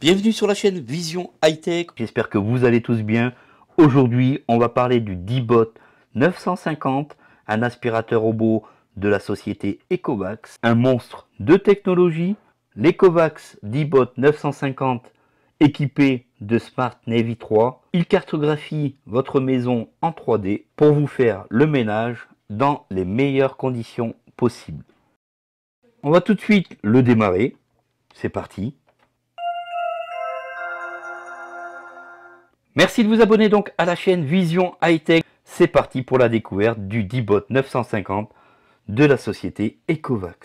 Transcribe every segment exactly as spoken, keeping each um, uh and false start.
Bienvenue sur la chaîne Vision High-Tech. J'espère que vous allez tous bien. Aujourd'hui, on va parler du D-Bot neuf cent cinquante, un aspirateur robot de la société Ecovacs, un monstre de technologie. L'Ecovacs D-Bot neuf cent cinquante équipé de Smart Navy trois. Il cartographie votre maison en trois D pour vous faire le ménage dans les meilleures conditions possibles. On va tout de suite le démarrer. C'est parti. Merci de vous abonner donc à la chaîne Vision High-Tech. C'est parti pour la découverte du D-Bot neuf cent cinquante de la société Ecovacs.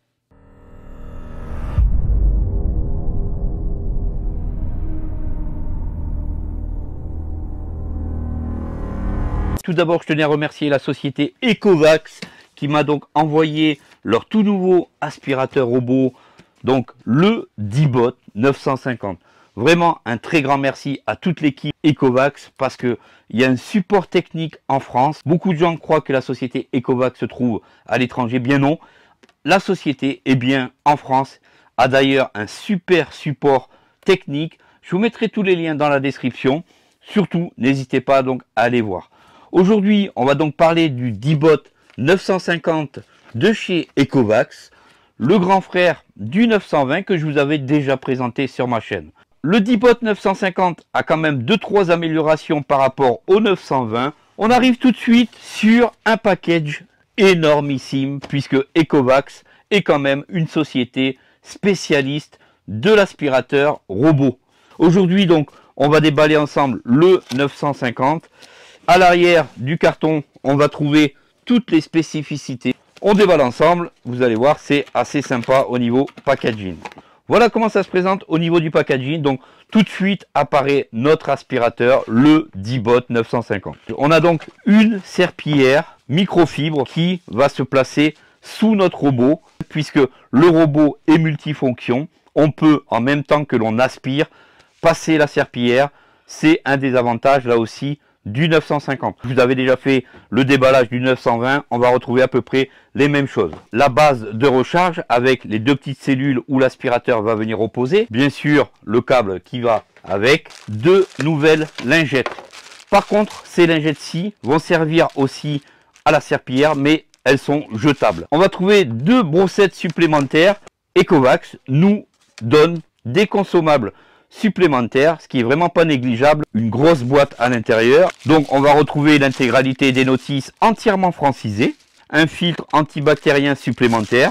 Tout d'abord, je tenais à remercier la société Ecovacs qui m'a donc envoyé leur tout nouveau aspirateur robot, donc le D-Bot neuf cent cinquante. Vraiment un très grand merci à toute l'équipe Ecovacs parce qu'il y a un support technique en France. Beaucoup de gens croient que la société Ecovacs se trouve à l'étranger. Bien non, la société est bien en France, a d'ailleurs un super support technique. Je vous mettrai tous les liens dans la description. Surtout, n'hésitez pas donc à aller voir. Aujourd'hui, on va donc parler du D-Bot neuf cent cinquante de chez Ecovacs, le grand frère du neuf cent vingt que je vous avais déjà présenté sur ma chaîne. Le D-Bot neuf cent cinquante a quand même deux trois améliorations par rapport au neuf cent vingt. On arrive tout de suite sur un package énormissime puisque Ecovacs est quand même une société spécialiste de l'aspirateur robot. Aujourd'hui donc on va déballer ensemble le neuf cent cinquante. À l'arrière du carton on va trouver toutes les spécificités. On déballe ensemble, vous allez voir c'est assez sympa au niveau packaging. Voilà comment ça se présente au niveau du packaging. Donc tout de suite apparaît notre aspirateur, le D-Bot neuf cent cinquante. On a donc une serpillière microfibre qui va se placer sous notre robot. Puisque le robot est multifonction, on peut en même temps que l'on aspire passer la serpillière. C'est un des avantages là aussi du neuf cent cinquante. Vous avez déjà fait le déballage du neuf cent vingt, on va retrouver à peu près les mêmes choses. La base de recharge avec les deux petites cellules où l'aspirateur va venir opposer. Bien sûr, le câble qui va avec. Deux nouvelles lingettes. Par contre, ces lingettes-ci vont servir aussi à la serpillière, mais elles sont jetables. On va trouver deux brossettes supplémentaires. Ecovacs nous donne des consommables supplémentaire, ce qui est vraiment pas négligeable, une grosse boîte à l'intérieur. Donc on va retrouver l'intégralité des notices entièrement francisées, un filtre antibactérien supplémentaire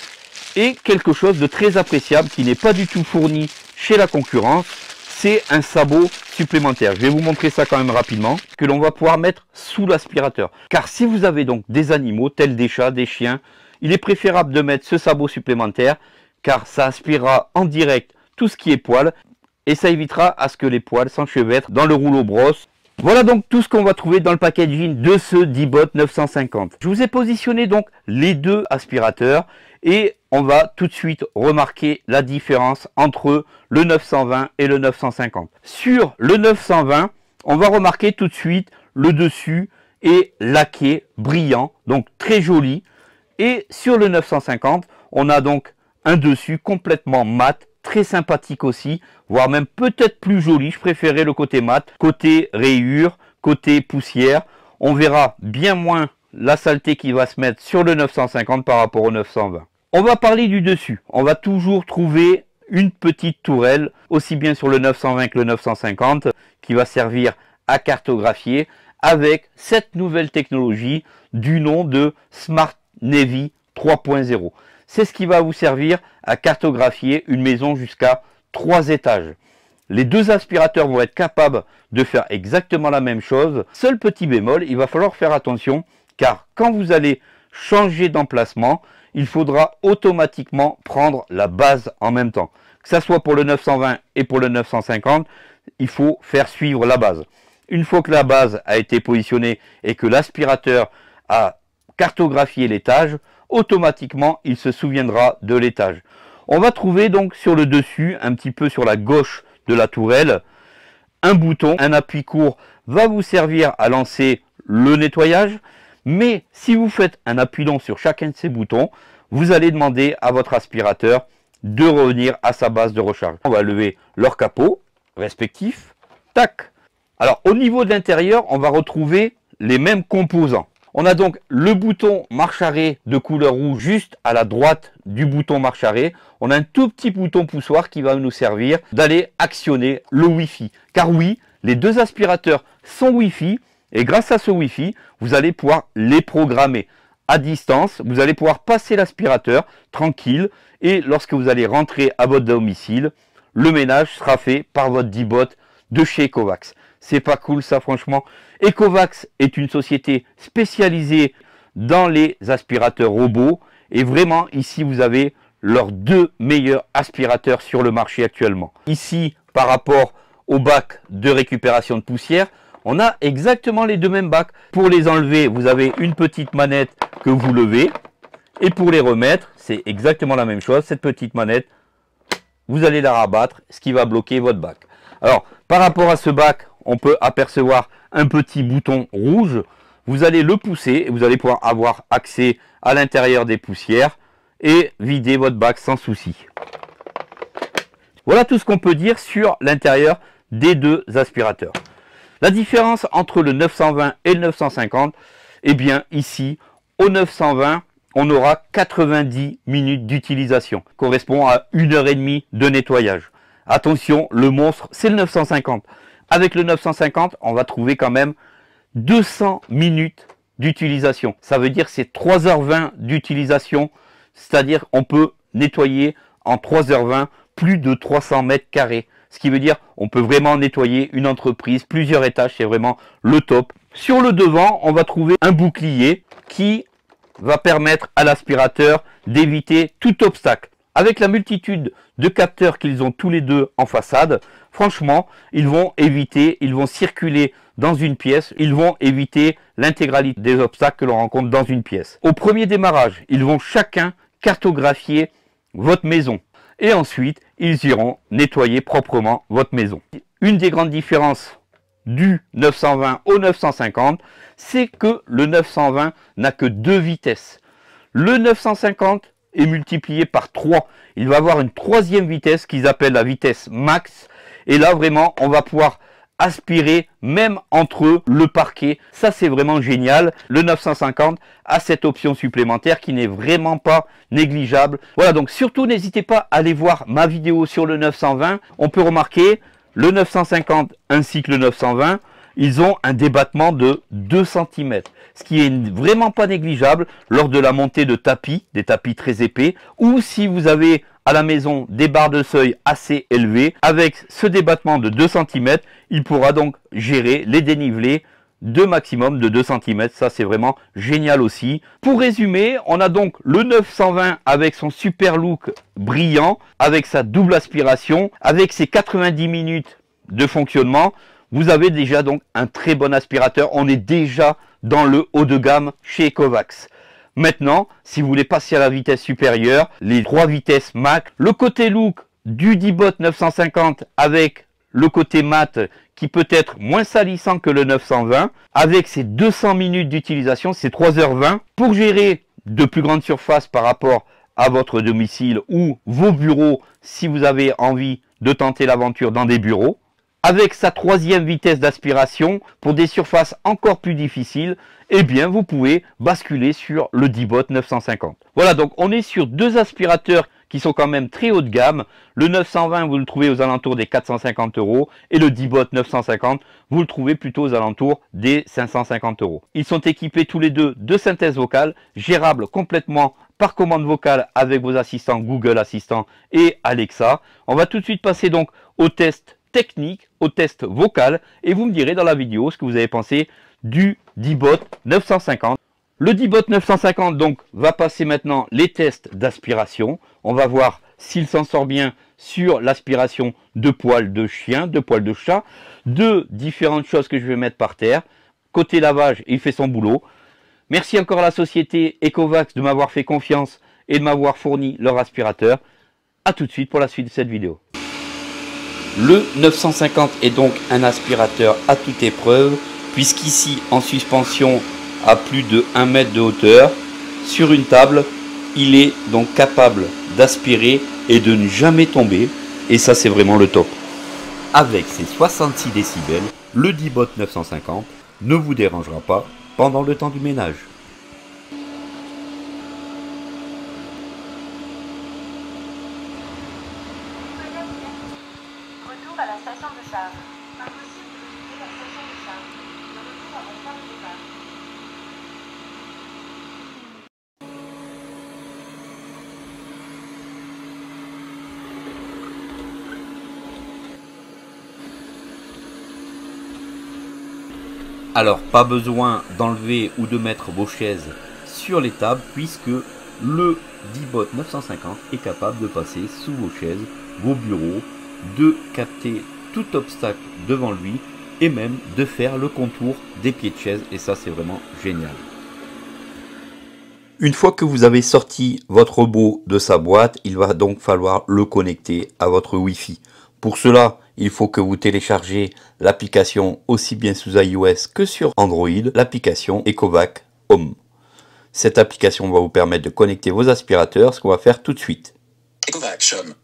et quelque chose de très appréciable qui n'est pas du tout fourni chez la concurrence, c'est un sabot supplémentaire. Je vais vous montrer ça quand même rapidement, que l'on va pouvoir mettre sous l'aspirateur. Car si vous avez donc des animaux tels des chats, des chiens, il est préférable de mettre ce sabot supplémentaire car ça aspirera en direct tout ce qui est poils. Et ça évitera à ce que les poils s'enchevêtrent dans le rouleau brosse. Voilà donc tout ce qu'on va trouver dans le packaging de ce D-Bot neuf cent cinquante. Je vous ai positionné donc les deux aspirateurs et on va tout de suite remarquer la différence entre le neuf cent vingt et le neuf cent cinquante. Sur le neuf cent vingt, on va remarquer tout de suite le dessus est laqué, brillant, donc très joli. Et sur le neuf cent cinquante, on a donc un dessus complètement mat, très sympathique aussi, voire même peut-être plus joli. Je préférais le côté mat, côté rayures, côté poussière. On verra bien moins la saleté qui va se mettre sur le neuf cent cinquante par rapport au neuf cent vingt. On va parler du dessus. On va toujours trouver une petite tourelle, aussi bien sur le neuf cent vingt que le neuf cent cinquante, qui va servir à cartographier avec cette nouvelle technologie du nom de Smart Navy trois point zéro. C'est ce qui va vous servir à cartographier une maison jusqu'à trois étages. Les deux aspirateurs vont être capables de faire exactement la même chose. Seul petit bémol, il va falloir faire attention car quand vous allez changer d'emplacement, il faudra automatiquement prendre la base en même temps. Que ce soit pour le neuf cent vingt et pour le neuf cent cinquante, il faut faire suivre la base. Une fois que la base a été positionnée et que l'aspirateur a cartographié l'étage, automatiquement il se souviendra de l'étage. On va trouver donc sur le dessus, un petit peu sur la gauche de la tourelle, un bouton, un appui court va vous servir à lancer le nettoyage, mais si vous faites un appui long sur chacun de ces boutons, vous allez demander à votre aspirateur de revenir à sa base de recharge. On va lever leur capot respectif. Tac. Alors au niveau de l'intérieur, on va retrouver les mêmes composants. On a donc le bouton marche arrêt de couleur rouge juste à la droite du bouton marche arrêt. On a un tout petit bouton poussoir qui va nous servir d'aller actionner le Wi-Fi. Car oui, les deux aspirateurs sont Wi-Fi et grâce à ce Wi-Fi, vous allez pouvoir les programmer à distance. Vous allez pouvoir passer l'aspirateur tranquille et lorsque vous allez rentrer à votre domicile, le ménage sera fait par votre Dibot de chez Ecovacs. C'est pas cool ça franchement. Ecovacs est une société spécialisée dans les aspirateurs robots et vraiment ici vous avez leurs deux meilleurs aspirateurs sur le marché actuellement. Ici par rapport au bac de récupération de poussière, on a exactement les deux mêmes bacs. Pour les enlever, vous avez une petite manette que vous levez et pour les remettre, c'est exactement la même chose. Cette petite manette, vous allez la rabattre, ce qui va bloquer votre bac. Alors par rapport à ce bac, on peut apercevoir un petit bouton rouge. Vous allez le pousser et vous allez pouvoir avoir accès à l'intérieur des poussières et vider votre bac sans souci. Voilà tout ce qu'on peut dire sur l'intérieur des deux aspirateurs. La différence entre le neuf cent vingt et le neuf cent cinquante, eh bien ici, au neuf cent vingt, on aura quatre-vingt-dix minutes d'utilisation, correspond à une heure et demie de nettoyage. Attention, le monstre, c'est le neuf cent cinquante. Avec le neuf cent cinquante, on va trouver quand même deux cents minutes d'utilisation. Ça veut dire c'est trois heures vingt d'utilisation, c'est-à-dire on peut nettoyer en trois heures vingt plus de trois cents mètres carrés. Ce qui veut dire on peut vraiment nettoyer une entreprise, plusieurs étages, c'est vraiment le top. Sur le devant, on va trouver un bouclier qui va permettre à l'aspirateur d'éviter tout obstacle. Avec la multitude de capteurs qu'ils ont tous les deux en façade, franchement, ils vont éviter, ils vont circuler dans une pièce, ils vont éviter l'intégralité des obstacles que l'on rencontre dans une pièce. Au premier démarrage, ils vont chacun cartographier votre maison. Et ensuite, ils iront nettoyer proprement votre maison. Une des grandes différences du neuf cent vingt au neuf cent cinquante, c'est que le neuf cent vingt n'a que deux vitesses. Le neuf cent cinquante est multiplié par trois. Il va avoir une troisième vitesse qu'ils appellent la vitesse max. Et là, vraiment, on va pouvoir aspirer même entre le parquet. Ça, c'est vraiment génial. Le neuf cent cinquante a cette option supplémentaire qui n'est vraiment pas négligeable. Voilà, donc surtout, n'hésitez pas à aller voir ma vidéo sur le neuf cent vingt. On peut remarquer le neuf cent cinquante ainsi que le neuf cent vingt. Ils ont un débattement de deux centimètres, ce qui est vraiment pas négligeable lors de la montée de tapis, des tapis très épais, ou si vous avez à la maison des barres de seuil assez élevées. Avec ce débattement de deux centimètres, il pourra donc gérer les dénivelés de maximum de deux centimètres. Ça, c'est vraiment génial aussi. Pour résumer, on a donc le neuf cent vingt avec son super look brillant, avec sa double aspiration, avec ses quatre-vingt-dix minutes de fonctionnement. Vous avez déjà donc un très bon aspirateur. On est déjà dans le haut de gamme chez Ecovacs. Maintenant, si vous voulez passer à la vitesse supérieure, les trois vitesses max, le côté look du Dibot neuf cent cinquante avec le côté mat qui peut être moins salissant que le neuf cent vingt, avec ses deux cents minutes d'utilisation, c'est trois heures vingt, pour gérer de plus grandes surfaces par rapport à votre domicile ou vos bureaux si vous avez envie de tenter l'aventure dans des bureaux. Avec sa troisième vitesse d'aspiration, pour des surfaces encore plus difficiles, eh bien vous pouvez basculer sur le Dibot neuf cent cinquante. Voilà, donc on est sur deux aspirateurs qui sont quand même très haut de gamme. Le neuf cent vingt, vous le trouvez aux alentours des quatre cent cinquante euros. Et le Dibot neuf cent cinquante, vous le trouvez plutôt aux alentours des cinq cent cinquante euros. Ils sont équipés tous les deux de synthèse vocale, gérables complètement par commande vocale avec vos assistants Google Assistant et Alexa. On va tout de suite passer donc au test technique, au test vocal, et vous me direz dans la vidéo ce que vous avez pensé du Dibot neuf cent cinquante. Le Dibot neuf cent cinquante donc va passer maintenant les tests d'aspiration. On va voir s'il s'en sort bien sur l'aspiration de poils de chien, de poils de chat, de différentes choses que je vais mettre par terre. Côté lavage, il fait son boulot. Merci encore à la société Ecovacs de m'avoir fait confiance et de m'avoir fourni leur aspirateur. A tout de suite pour la suite de cette vidéo. Le neuf cent cinquante est donc un aspirateur à toute épreuve, puisqu'ici en suspension à plus de un mètre de hauteur, sur une table, Il est donc capable d'aspirer et de ne jamais tomber. Et ça, c'est vraiment le top. Avec ses soixante-six décibels, le D-Bot neuf cent cinquante ne vous dérangera pas pendant le temps du ménage. Retour à la station de charge. Impossible de quitter la station de charge. De retour à mon point de départ. Alors, pas besoin d'enlever ou de mettre vos chaises sur les tables puisque le D-Bot neuf cent cinquante est capable de passer sous vos chaises, vos bureaux, de capter tout obstacle devant lui et même de faire le contour des pieds de chaise, et ça c'est vraiment génial. Une fois que vous avez sorti votre robot de sa boîte, il va donc falloir le connecter à votre Wi-Fi. Pour cela, il faut que vous téléchargez l'application aussi bien sous iOS que sur Android, l'application Ecovac Home. Cette application va vous permettre de connecter vos aspirateurs, ce qu'on va faire tout de suite. Ecovac Home.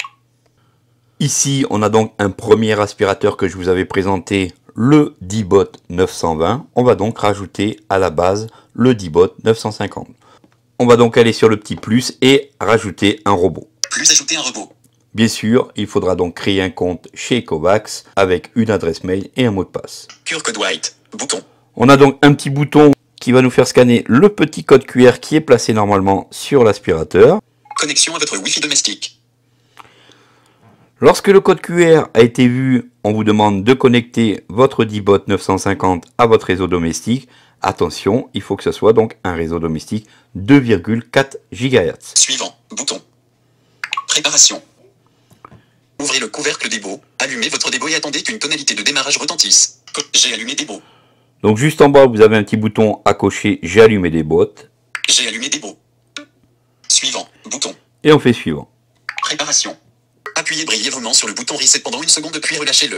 Ici, on a donc un premier aspirateur que je vous avais présenté, le D-Bot neuf cent vingt. On va donc rajouter à la base le D-Bot neuf cent cinquante. On va donc aller sur le petit plus et rajouter un robot. Plus ajouter un robot. Bien sûr, il faudra donc créer un compte chez Ecovac avec une adresse mail et un mot de passe. Q R code white. Bouton. On a donc un petit bouton qui va nous faire scanner le petit code Q R qui est placé normalement sur l'aspirateur. Connexion à votre Wi-Fi domestique. Lorsque le code Q R a été vu, on vous demande de connecter votre D-Bot neuf cent cinquante à votre réseau domestique. Attention, il faut que ce soit donc un réseau domestique deux virgule quatre gigahertz. Suivant. Bouton. Préparation. Ouvrez le couvercle Débo, allumez votre Débo et attendez qu'une tonalité de démarrage retentisse. J'ai allumé Débo. Donc juste en bas, vous avez un petit bouton à cocher « J'ai allumé des bots ». J'ai allumé Débo. Suivant. Bouton. Et on fait suivant. Préparation. Appuyez brièvement sur le bouton Reset pendant une seconde puis relâchez-le.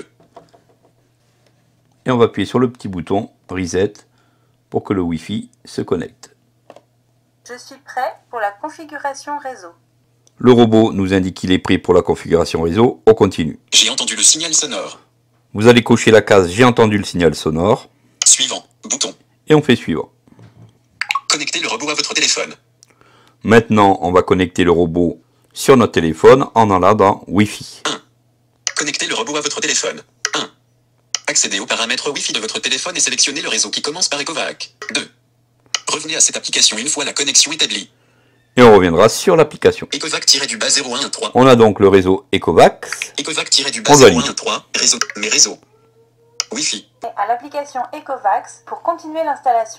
Et on va appuyer sur le petit bouton « Reset » pour que le Wi-Fi se connecte. Je suis prêt pour la configuration réseau. Le robot nous indique qu'il est prêt pour la configuration réseau. On continue. J'ai entendu le signal sonore. Vous allez cocher la case « J'ai entendu le signal sonore » Suivant. Bouton. et on fait suivant. Connectez le robot à votre téléphone. Maintenant, on va connecter le robot sur notre téléphone en allant dans Wi-Fi. un. Connectez le robot à votre téléphone. un. Accédez aux paramètres Wi-Fi de votre téléphone et sélectionnez le réseau qui commence par Ecovac. deux. Revenez à cette application une fois la connexion établie. Et on reviendra sur l'application. Ecovac-du-bas zéro un un trois. On a donc le réseau Ecovac. Ecovac-du-bas On zéro valide. un un trois. Réseau. Mes réseaux. Wi-Fi. À l'application Ecovac pour continuer l'installation.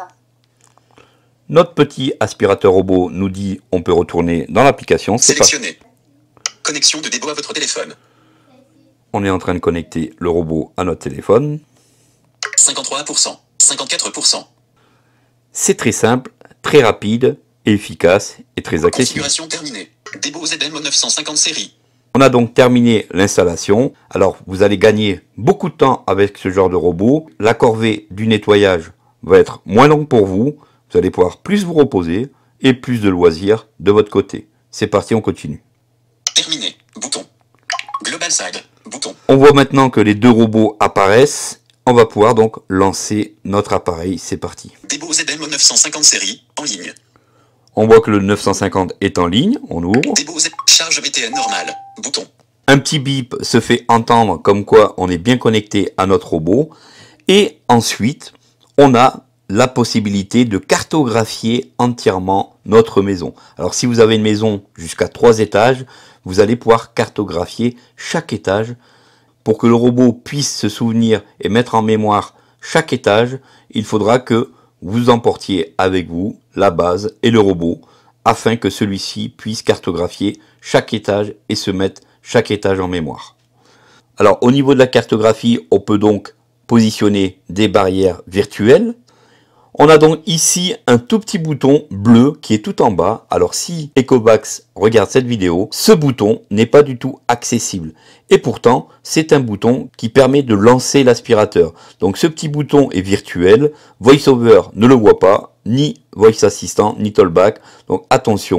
Notre petit aspirateur robot nous dit on peut retourner dans l'application. C'est parti. Sélectionnez. Connexion de Débo à votre téléphone. On est en train de connecter le robot à notre téléphone. cinquante-trois pour cent. cinquante-quatre pour cent. C'est très simple, très rapide, efficace et très accessible. Configuration terminée. Débo Z M neuf cent cinquante série. On a donc terminé l'installation. Alors vous allez gagner beaucoup de temps avec ce genre de robot. La corvée du nettoyage va être moins longue pour vous. Vous allez pouvoir plus vous reposer et plus de loisirs de votre côté. C'est parti, on continue. Terminé. Bouton. Global Side. Bouton. On voit maintenant que les deux robots apparaissent. On va pouvoir donc lancer notre appareil. C'est parti. Débo Z M neuf cent cinquante série. En ligne. On voit que le neuf cent cinquante est en ligne. On ouvre. Débo Z. Charge B T N normale. Bouton. Un petit bip se fait entendre comme quoi on est bien connecté à notre robot. Et ensuite, on a la possibilité de cartographier entièrement notre maison. Alors si vous avez une maison jusqu'à trois étages, vous allez pouvoir cartographier chaque étage. Pour que le robot puisse se souvenir et mettre en mémoire chaque étage, il faudra que vous emportiez avec vous la base et le robot afin que celui-ci puisse cartographier chaque étage et se mettre chaque étage en mémoire. Alors au niveau de la cartographie, on peut donc positionner des barrières virtuelles. On a donc ici un tout petit bouton bleu qui est tout en bas. Alors si Ecovac regarde cette vidéo, ce bouton n'est pas du tout accessible. Et pourtant, c'est un bouton qui permet de lancer l'aspirateur. Donc ce petit bouton est virtuel. VoiceOver ne le voit pas, ni Voice Assistant, ni Tollback. Donc attention,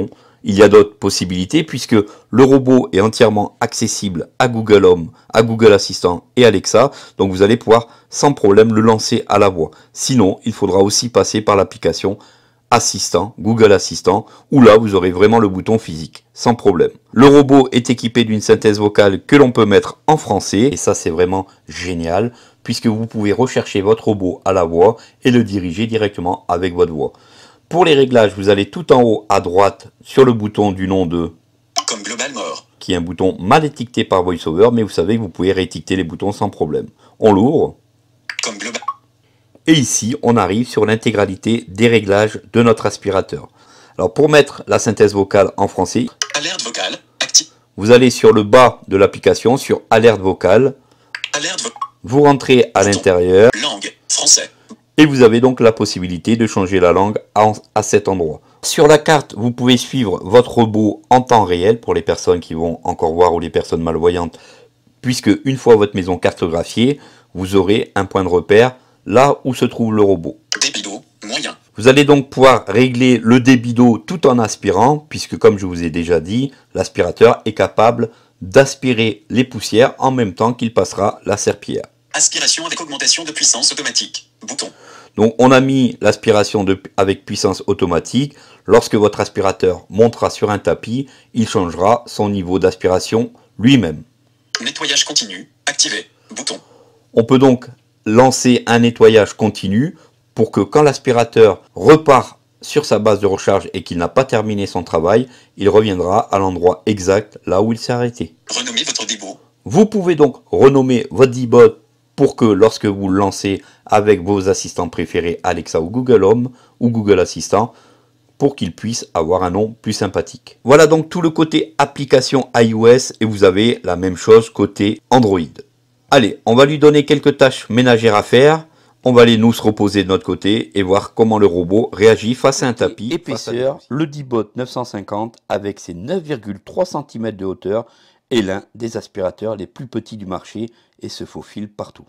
il y a d'autres possibilités puisque le robot est entièrement accessible à Google Home, à Google Assistant et Alexa. Donc vous allez pouvoir sans problème le lancer à la voix. Sinon, il faudra aussi passer par l'application Assistant, Google Assistant, où là vous aurez vraiment le bouton physique, sans problème. Le robot est équipé d'une synthèse vocale que l'on peut mettre en français, et ça c'est vraiment génial, puisque vous pouvez rechercher votre robot à la voix et le diriger directement avec votre voix. Pour les réglages, vous allez tout en haut à droite sur le bouton du nom de Comme Global More, qui est un bouton mal étiqueté par VoiceOver, mais vous savez que vous pouvez réétiqueter les boutons sans problème. On l'ouvre. Comme Global. Et ici, on arrive sur l'intégralité des réglages de notre aspirateur. Alors pour mettre la synthèse vocale en français, Alerte vocale, active. vous allez sur le bas de l'application, sur Alerte vocale, Alerte vo vous rentrez à l'intérieur, Langue, français. et vous avez donc la possibilité de changer la langue à, à cet endroit. Sur la carte, vous pouvez suivre votre robot en temps réel, pour les personnes qui vont encore voir ou les personnes malvoyantes, puisque une fois votre maison cartographiée, vous aurez un point de repère là où se trouve le robot. Débit d'eau, moyen. Vous allez donc pouvoir régler le débit d'eau tout en aspirant, puisque comme je vous ai déjà dit, l'aspirateur est capable d'aspirer les poussières en même temps qu'il passera la serpillière. Aspiration avec augmentation de puissance automatique. Bouton. Donc on a mis l'aspiration avec puissance automatique. Lorsque votre aspirateur montera sur un tapis, il changera son niveau d'aspiration lui-même. Nettoyage continu, activé. Bouton. On peut donc lancer un nettoyage continu pour que quand l'aspirateur repart sur sa base de recharge et qu'il n'a pas terminé son travail, il reviendra à l'endroit exact là où il s'est arrêté. Renommez votre débot. Vous pouvez donc renommer votre D-Bot pour que lorsque vous le lancez avec vos assistants préférés Alexa ou Google Home ou Google Assistant, pour qu'il puisse avoir un nom plus sympathique. Voilà donc tout le côté application iOS et vous avez la même chose côté Android. Allez, on va lui donner quelques tâches ménagères à faire. On va aller nous se reposer de notre côté et voir comment le robot réagit face à un tapis. Épaisseur, le D-Bot neuf cent cinquante avec ses neuf virgule trois centimètres de hauteur est l'un des aspirateurs les plus petits du marché et se faufile partout.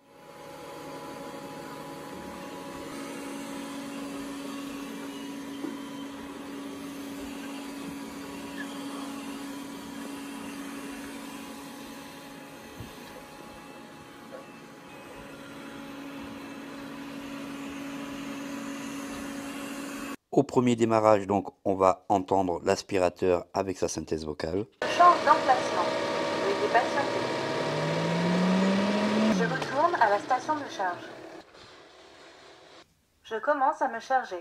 Au premier démarrage, donc, on va entendre l'aspirateur avec sa synthèse vocale. Change d'emplacement. Veuillez patienter. Je retourne à la station de charge. Je commence à me charger.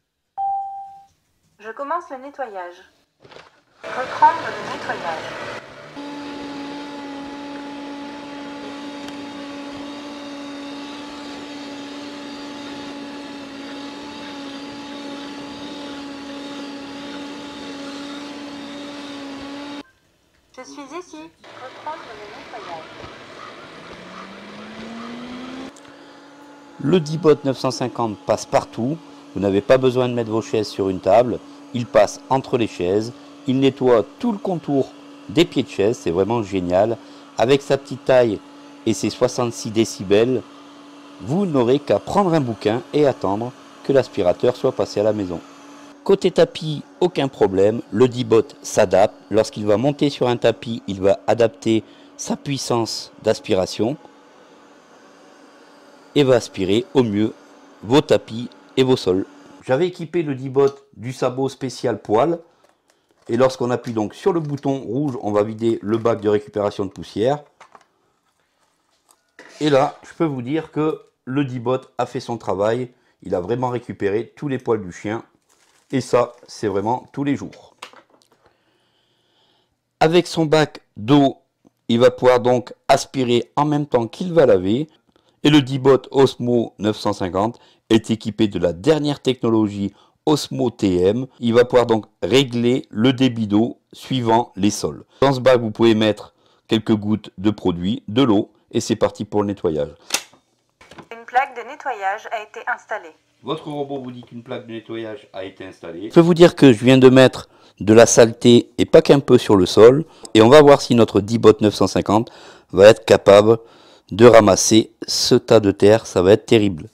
Je commence le nettoyage. Reprendre le nettoyage. Je suis ici. Reprendre le nettoyage. Le D-Bot neuf cent cinquante passe partout. Vous n'avez pas besoin de mettre vos chaises sur une table. Il passe entre les chaises. Il nettoie tout le contour des pieds de chaise. C'est vraiment génial. Avec sa petite taille et ses soixante-six décibels, vous n'aurez qu'à prendre un bouquin et attendre que l'aspirateur soit passé à la maison. Côté tapis, aucun problème, le D-Bot s'adapte. Lorsqu'il va monter sur un tapis, il va adapter sa puissance d'aspiration et va aspirer au mieux vos tapis et vos sols. J'avais équipé le D-Bot du sabot spécial poil et lorsqu'on appuie donc sur le bouton rouge, on va vider le bac de récupération de poussière. Et là, je peux vous dire que le D-Bot a fait son travail. Il a vraiment récupéré tous les poils du chien. Et ça, c'est vraiment tous les jours. Avec son bac d'eau, il va pouvoir donc aspirer en même temps qu'il va laver. Et le D-Bot Osmo neuf cent cinquante est équipé de la dernière technologie Osmo T M. Il va pouvoir donc régler le débit d'eau suivant les sols. Dans ce bac, vous pouvez mettre quelques gouttes de produit, de l'eau, et c'est parti pour le nettoyage. Une plaque de nettoyage a été installée. Votre robot vous dit qu'une plaque de nettoyage a été installée. Je peux vous dire que je viens de mettre de la saleté et pas qu'un peu sur le sol. Et on va voir si notre D-Bot neuf cent cinquante va être capable de ramasser ce tas de terre. Ça va être terrible.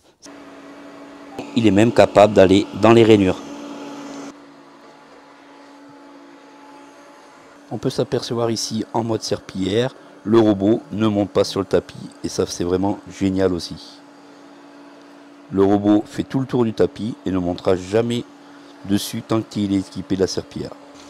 Il est même capable d'aller dans les rainures. On peut s'apercevoir ici en mode serpillière, le robot ne monte pas sur le tapis et ça c'est vraiment génial aussi. Le robot fait tout le tour du tapis et ne montera jamais dessus tant qu'il est équipé de la serpillière.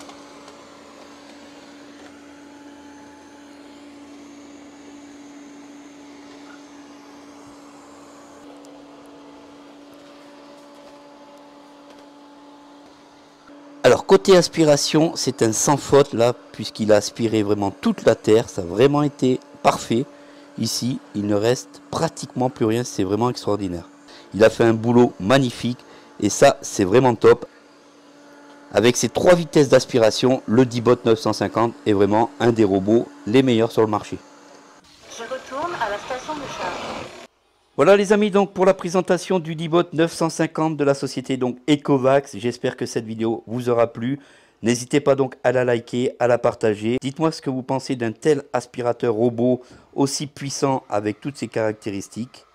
Alors côté aspiration, c'est un sans faute là, puisqu'il a aspiré vraiment toute la terre, ça a vraiment été parfait. Ici, il ne reste pratiquement plus rien, c'est vraiment extraordinaire. Il a fait un boulot magnifique et ça, c'est vraiment top. Avec ses trois vitesses d'aspiration, le D-Bot neuf cent cinquante est vraiment un des robots les meilleurs sur le marché. Je retourne à la station de charge. Voilà les amis, donc pour la présentation du D-Bot neuf cent cinquante de la société donc Ecovacs. J'espère que cette vidéo vous aura plu. N'hésitez pas donc à la liker, à la partager. Dites-moi ce que vous pensez d'un tel aspirateur robot aussi puissant avec toutes ses caractéristiques.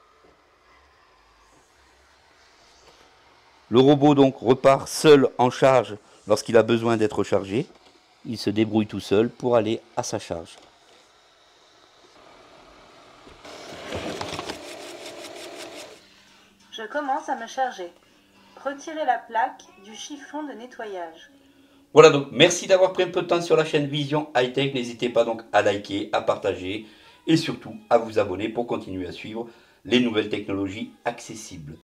Le robot donc repart seul en charge lorsqu'il a besoin d'être chargé. Il se débrouille tout seul pour aller à sa charge. Je commence à me charger. Retirez la plaque du chiffon de nettoyage. Voilà donc, merci d'avoir pris un peu de temps sur la chaîne Vision High Tech. N'hésitez pas donc à liker, à partager et surtout à vous abonner pour continuer à suivre les nouvelles technologies accessibles.